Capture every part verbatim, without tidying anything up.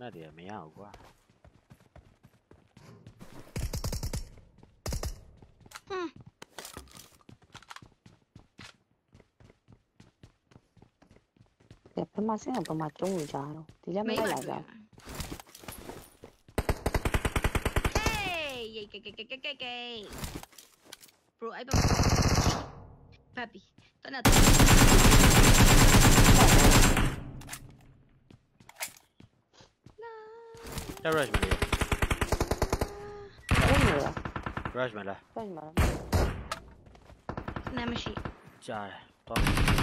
那点没要过。 嗯。 对，他妈现在他妈中午家了，底下没来着。 嘿，给给给给给给 ，bro， ai bấm papi， tao nào tao rush mày đi rush mày lại rush mày nè mày trời to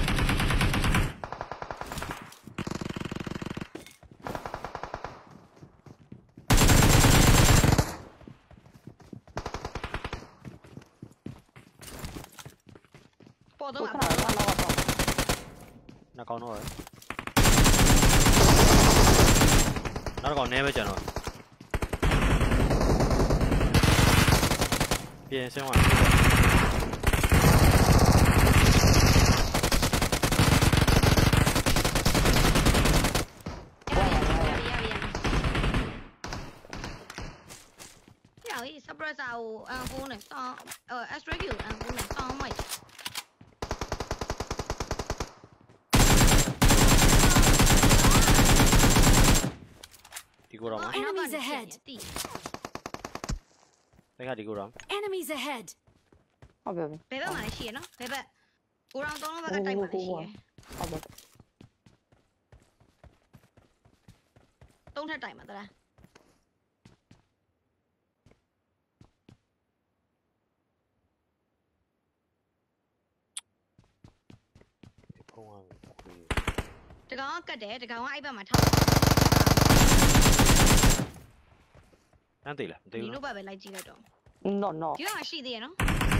bỏ tao bảo nó con nó rồi nó còn ném với trận rồi bien xem ngoài cái surprise sao ăn cô này to ờ extra kiểu ăn cô này to mày đi cô rong enemies ahead thấy đi cô rong enemies ahead ok ok bé bé mà này xìa nó bé bé cô rong to nó vào cái tay mà này xìa ok tông theo tay mà ta ra这个个的，这个我一般嘛炒。 ăn tỷ là tỷ 你都不被来几个钟。 no no 就要细点喏。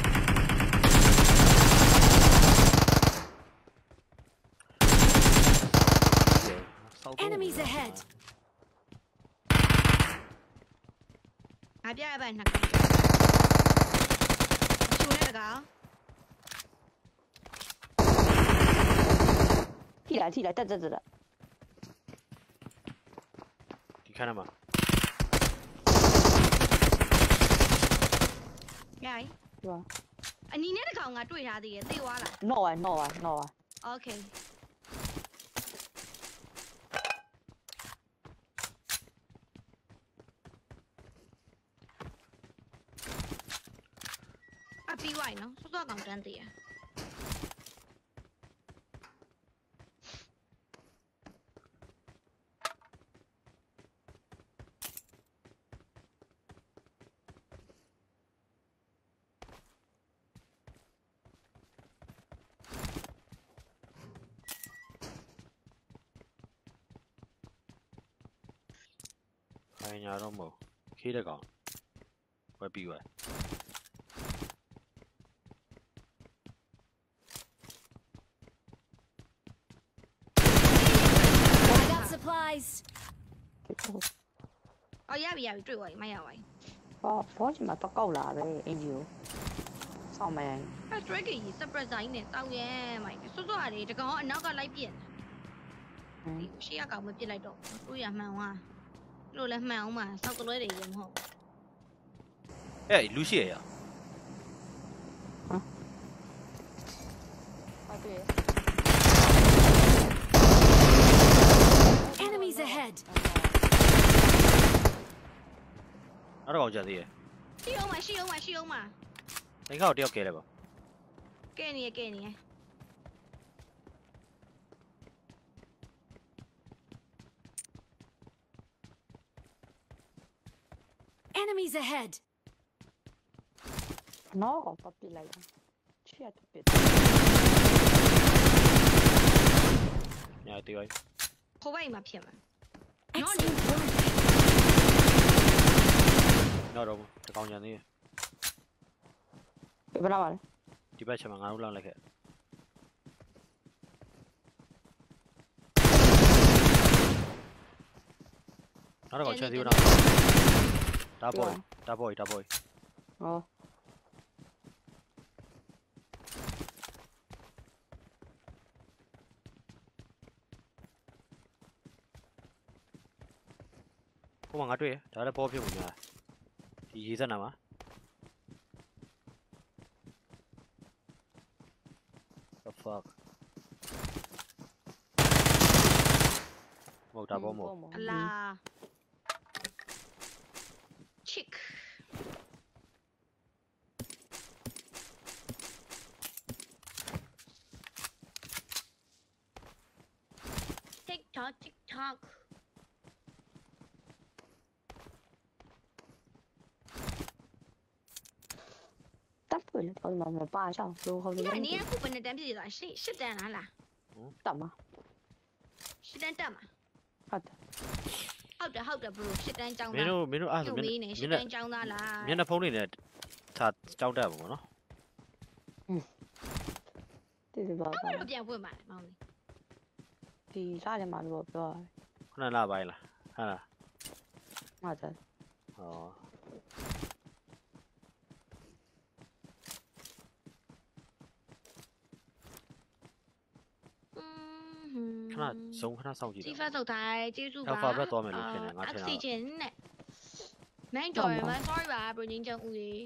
enemies ahead 那边一般那个。修那个。 踢来踢来，在这这的。 你看了吗？ 哎， 对吧？ 啊，你那个讲啊，对啥的也对完了。 no 啊 no 啊 no 啊。 OK。啊，B Y 呢？说到讲真的。 hai nhà đó mù khi đã còn quay bị vậy I got supplies 哦，要不要追我？没有喂。 哦，好似咪不夠啦咧 ，A U。sao mày à追cái gì surprise này tao nghe mày số số này thì có nó có lấy biển thì sẽ có một biển lại độ tôi à màu à rồi là màu mà sao có lấy để dùng không ê Lucy à hả enemies ahead nó còn chờ gì siêu mà siêu mà siêu mà đánh khảo đeo kề này bảo kề này kề này enemies ahead nó còn tập bị lại chia tập bị nhà tiêu ấy không phải mà phiền mà excellent work nó đâu cái con nhà này bị bắt đầu đi bay chậm ngang ulang lagi nó còn chơi thiếu đâu đá boy đá boy đá boy ờ ဟိုမှာငါတွေ့ဒါလည်းဘောဖြစ်မှုများဒီရေစက်နာမှာ the fuck မဟုတ်တာဘောမဟုတ်အလား chick TikTok TikTok တပ်ပွေလေတော့မပါချောင်းလို့ခေါ်ဒီလို့ကနေ့ကဘယ်နဲ့တန်းပြည့်သွားရှစ်ရှစ်တန်းလားလားတပ်မှာရှစ်တန်းတက်မှာဟုတ်တယ်ဟုတ်တယ်ဟုတ်တယ် bro ရှစ်တန်းကျောင်းမင်းသားတို့မင်းတို့အဲ့ညိုဆို့မင်းမေးနေရှစ်တန်းကျောင်းသားလားမျက်နှာဖုံးနေနဲ့သာကြောက်တတ်ပါဘောနော်ဒီလိုပါဘာလို့ပြန်ဖွင့်ပါလဲမောင်လေးဒီစားတယ်မှာလို့ပြောခုနလပိုင်းလားဟာလားမှာတယ်ဟောခဏစုံခဏစောင့်ကြည့်ជីတာဖတ်ထုတ်ထားကျေးဇူးပါ Alphabet သွားမယ်လို့ထင်တယ်ငါထင်တာ oxygen နဲ့နိုင်တော်ရမှာ sorry ပါ bro ငင်းချောင်းဦးရေ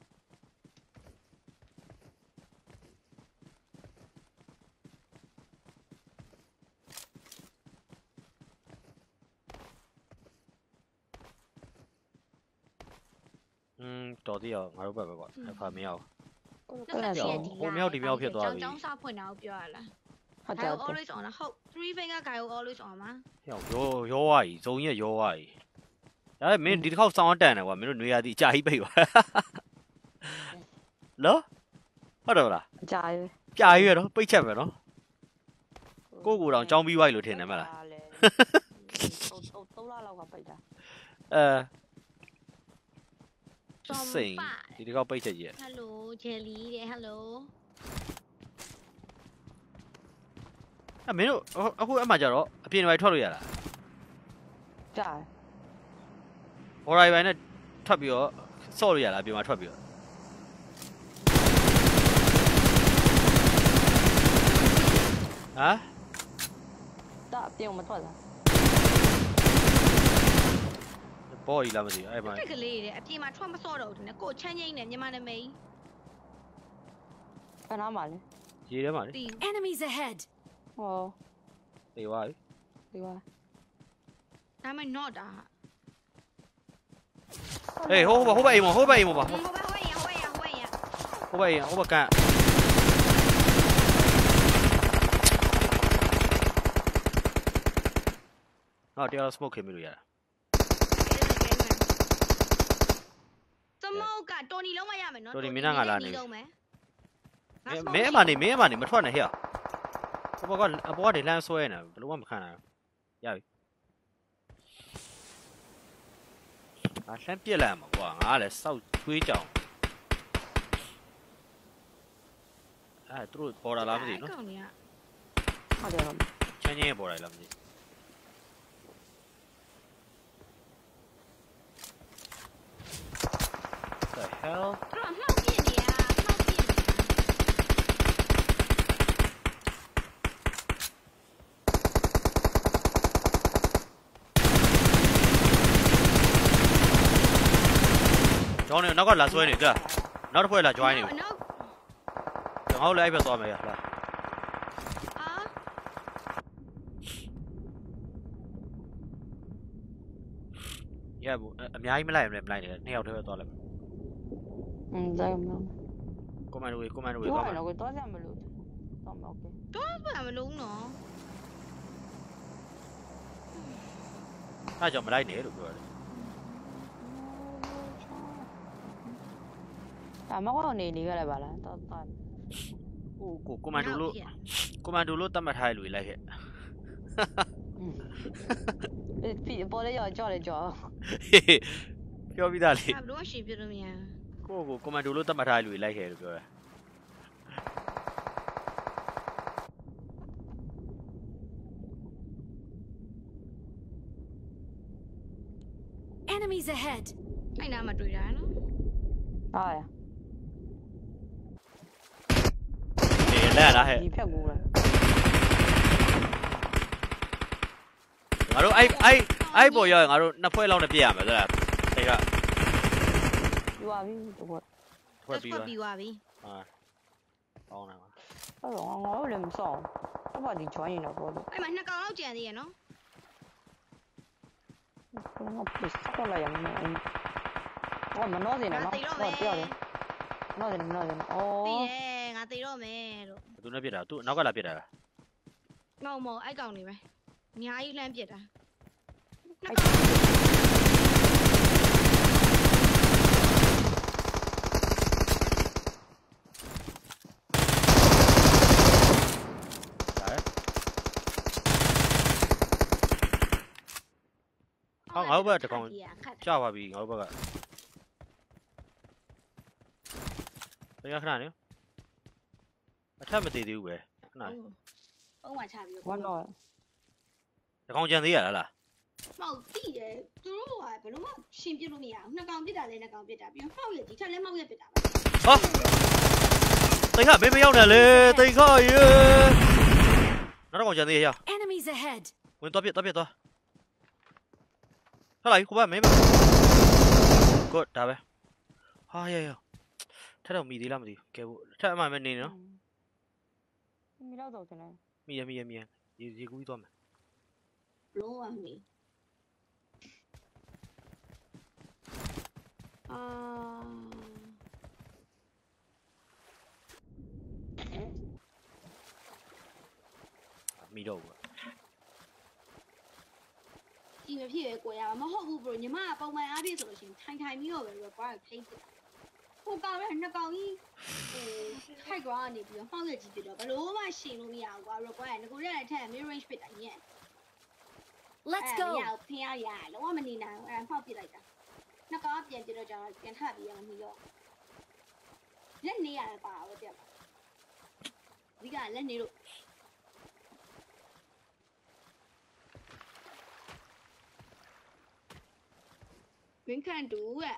อืมတော်သေးရောငါတို့ဘက်ပဲကွာအဖာမရအောင်ကလန်ဟိုဆိုမြောက်ဒီမြောက်ဖြစ်သွားပြီကျောင်းစာဖွင့်တာကိုပြောရလားဟုတ်တ guy ယ် will always on ဟုတ် three finger guy will always on မှာဟဲ့ရောရောဝါကြီးဇုံရက်ရောဝါကြီးဒါပေမဲ့မင်းဒီတစ်ခေါက်စောင်းတန်တယ်ကွာမင်းတို့နေရာဒီအကြာကြီးပိတ်ပါလောဟုတ်တယ်လားအကြာရွေးကြာကြီးရတော့ပိတ်ချက်ပဲနော်ကိုကိုတောင်ចောင်းပြီးွားလို့ထင်တယ်မလားသုံးသုံးလလောက်ကပိတ်တာအဲစိန်ဒီတစ်ခေါက်ပိတ်ချက်ကြီး hello jelly တဲ့ hello အမင်းတို့အခုအမှကြတော့အပြင်ပိုင်းထွက်လို့ရလားကြာဘော်ရိုင်ပိုင်းနဲ့ထွက်ပြီးတော့ဆော့လို့ရလားအပြင်မှာထွက်ပြီးတော့ဟမ်တာပြုံမထွက်လားဘော်ကြီးလားမသိဘူးအဲ့မှာတက်ကလေးတဲ့အပြင်မှာထွက်မစော့တော့ဘူးတဲ့ကိုချမ်းငိမ့်နဲ့ညီမနာမိန်ခဏမှလေရေထဲမှာလေတီ Enemies ahead. ဟောတေသွားပြီဒီပါဒါမှ not တာဟေးဟိုးဟိုးဘက်အိမ်မဟိုးဘက်အိမ်မပါဟိုဘက်ဟိုရဟိုရဟိုရဟိုဘက်အိမ်ဟိုဘက်ကန်နော်တရား smoke ခင်ပြီလို့ရတာစမောက်ကတော်နီလုံးမရမယ်နော်တော်နီမင်းကငါလာနေလုံးမယ်မင်းအမနေမင်းအမနေမထွက်နဲ့ဟဲ့ဟိုဘကအပေါ်ကနေလမ်းဆွဲနေဘယ်လိုမှမခံနိုင်ဘူးရပြီအလှမ်းပြက်လိုက်မှာကွာငါလည်းစောက်ချွေးကြောင်အဲသူတို့ပေါ်လာလားမသိဘူးနော်ကောင်တွေကဟုတ်တယ်တော့ချမ်းချင်းရဲ့ပေါ်လာလားမသိဘူး The hell သူတို့အမှောက်ပြင်းနေတာအမှောက်ပြင်းနေတာကျောင်းနေနောက်ကလာဆွဲနေကြနောက်တစ်ဖွဲ့လာ join နေပြီနောက်ငါတို့လည်းအဲ့ဘက်သွားမယ်ရလားအာရဘူးအများကြီးမလိုက်ဘူးမလိုက်နဲ့နှစ်ယောက်တည်းပဲသွားလိုက်อืมဒါမှမဟုတ်ကွန်မန်ဒိုဝေးကွန်မန်ဒိုဝေးဒီသွားကမယ်တော့တော့ကြမလို့တော့မဟုတ်ဘူးတော့ဘာမလုံးနော်အဲ့ကြောင့်မလိုက်နဲ့လို့ပြောတယ်ဒါမှကတော့နေနေကြရပါလားတော့တော့ဟိုကိုကွန်မန်ဒိုလို့ကွန်မန်ဒိုလို့တတ်မှတ်ထားရလို့လိုက်ခဲ့ဒီပေါ်လေးရောကြော်လေကြော်ပြောပြီးသားလေဘာလို့ရှိပြလို့မရကိုကိုကွန်မန်ဒိုလို့တတ်မှတ်ထားရလို့လိုက်ခဲ့လို့ပြောတယ် Enemies ahead. အဲ့နာမှာတွေ့တာနော်ဟာရနေလဲလားဟဲ့ဒီဖြတ်ကူလားရငါတို့အဲ့အဲ့အဲ့ပေါ်ရောက်ငါတို့နှစ်ဖွဲလောက်နဲ့ပြည့်ရမယ်ဆိုတော့အဲ့ကယူပါပြီတော့ထွက်ပြီးပြီးသွားပြီဟာပေါင်းလာပါအဲ့တော့ငါတို့လည်းမစောင့်တော့ဘာဒီ join နေတော့ပေါ့လို့အဲ့မှာနှစ်ကောင်လောက်ကြံသေးရနော်ကိုငါပစ်တော့လာရမယ်ဘာမနှောစင်နော်တေတော့ဟောမယ်ပြောတယ်နှောစင်နှောစင်အော်ပြီးတယ်ငါတေတော့မယ်လို့သူနဲ့ပြစ်တာသူနောက်ကလာပြစ်တာလားငေါ့မော်အဲ့ကောင်နေပဲအများကြီးလှမ်းပြစ်တာအဲ့ဟောငါတို့ဘက်တကောင်ကြာပါပြီငါတို့ဘက်ကဘယ်ခဏနေအထက်မသေးသေးဘူးပဲခဏပုံမှန်ချပြီး one တော့တကောင်ကြံသေးရလားလားမောက်တိတယ်သူတို့ကဘယ်လိုမှရှင်ပြလို့မရဘူးနှစ်ကောင်ပြစ်တာလဲနှစ်ကောင်ပြစ်တာပြီးတော့မှောက်ရဒီထက်လဲမှောက်ရပြစ်တာပဲဟာတိတ်ခမင်းမရောက်နဲ့လေတိတ်ခရေနောက်တကောင်ကြံသေးရ Enemies ahead. ဝင်တော့ပြတော့ပြတော့ဟလာကိုပါမင်း good ဒါပဲဟာရရထက်တော့မီသေးလားမသိဘူးကဲဖို့ထက်အမှန်ပဲနေနော်မီတော့တော့တင်တယ်မီရမီရမီရရေရေကူးပြီးသွားမယ်လုံးဝနေအာမီတော့ဘူးဒီမဖြစ်ပဲကိုရမှာမဟုတ်ဘူးဘရိုညီမကပုံမှန်အားဖြင့်ဆိုလို့ရှိရင်ထိုင်ထိုင်ပြီးတော့ပဲပြီးတော့ဘာထိတ်တယ်ဟိုကောင်လည်းနှစ်ကောင်ကြီးဟိုထိုက်ကွာနေပြီးတော့မှောက်ရကြီးပြတော့ဘလို့မှရှင်လို့မရဘူးကွာရောကွာငကိုရဲတဲ့ထက် mid range ဖြစ်တာညံ့ Let's မ go. ရဖျားရလုံးဝမနေနိုင်ဘူးအဲ့မှောက်ပြလိုက်တာနှစ်ကောင်ပြန်ပြတော့ကျတော့ပြန်ထပ်ပြီးရမှာရောလက်နေရတယ်ပါတော့တက်ပါဒီကလက်နေလို့ Green can do it.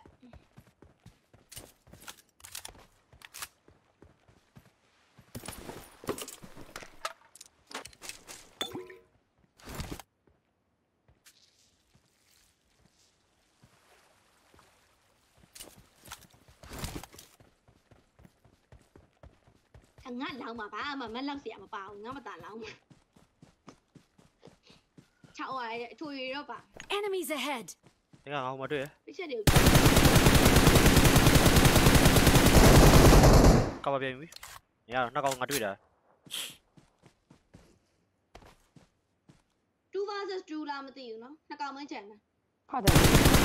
ငါလောင်းမှာဘာမှမလောက်เสียမပါဘူးငါမတန်လောင်းမှာချောက်ရအထွေတော့ပါ Enemies ahead. ဒီကငါ့မတွေ့ရပြချက်တွေကဘာပြန်ပြီညတော့နှစ်ကောင်ငါတွေ့တာ two versus two လားမသိဘူးเนาะနှစ်ကောင်မှချန်တာဟုတ်တယ်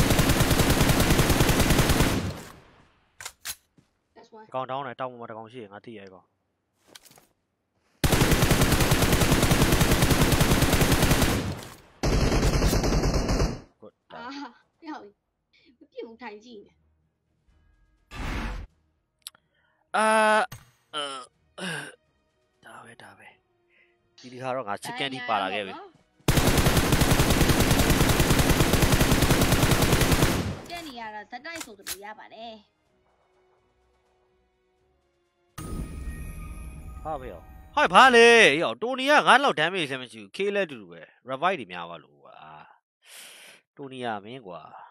that's why ကောင်တောင်းတယ်တောင်းမှာတကောင်ရှိရငါသိရဲကောင် good အာပြောင်းမပြည့်ဘူးထိုင်ကြည့်နေအာဒါပဲဒါပဲဒီဒီဟာတော့ငါ chicken ဒီပါလာခဲ့ပြီကျန်နေရတာဇက်တိုက်ဆိုသလိုရပါတယ်ဟာပဲရောဟာဘာလဲရောတိုနီကငါ့လောက် damage လည်းမရှိဘူး K လည်းတူတူပဲ revive တွေများပါလို့ကွာတိုနီကမင်းကွာ